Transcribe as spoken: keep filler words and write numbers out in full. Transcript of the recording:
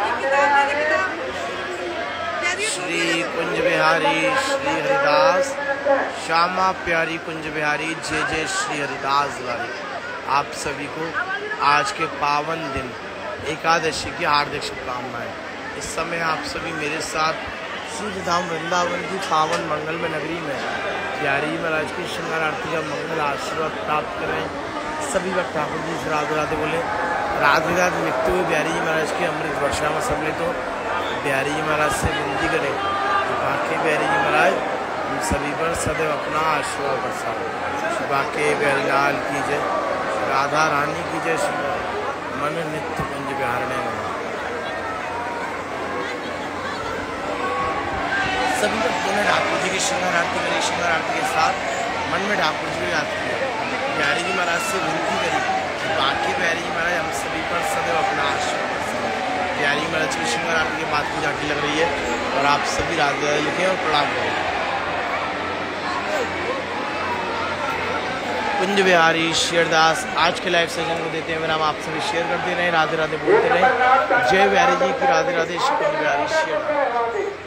श्री कुंज बिहारी श्री हरिदास श्यामा प्यारी कुंज बिहारी जय जय श्री हरिदास द्वारे आप सभी को आज के पावन दिन एकादशी की हार्दिक शुभकामनाएं। इस समय आप सभी मेरे साथ श्री धाम वृंदावन की पावन मंगल में नगरी में प्यारी महाराज की श्रृंगार आरती का मंगल आशीर्वाद प्राप्त करें। सभी वक्त ठाकुर जी से राधे राधे बोले। राधे राधे लिखते हुए बिहारी जी महाराज की अमृत वर्षा में सम्मिलित हो बिहारी जी महाराज से विनती करें बाकी बिहारी जी महाराज हम सभी पर सदैव अपना आशीर्वाद बरसाओ। बाकी बिहारी लाल की जय, राधा रानी की जय, मन नित्य कुंज बिहारने सभी भक्तों ने ठाकुर जी की श्रृंगार आरती करी। श्रृंगार आरती के साथ मन में ठाकुर जी की याद किया, बिहारी जी महाराज से विनती करी बाकी बिहारी जी महाराज हम सभी पर सदैव अपना आशीर्वाद। बिहारी महाराज की श्रृंगार आरती के बाद की झांकी लग रही है और आप सभी राधे लिखें और प्रणाम करें। कुंज बिहारी शेरदास आज के लाइव सेशन को देते हैं मेरा आप सभी शेयर करते रहें, राधे राधे बोलते रहें। जय बिहारी जी की, राधे राधे। कुंज बिहारी शेरदास।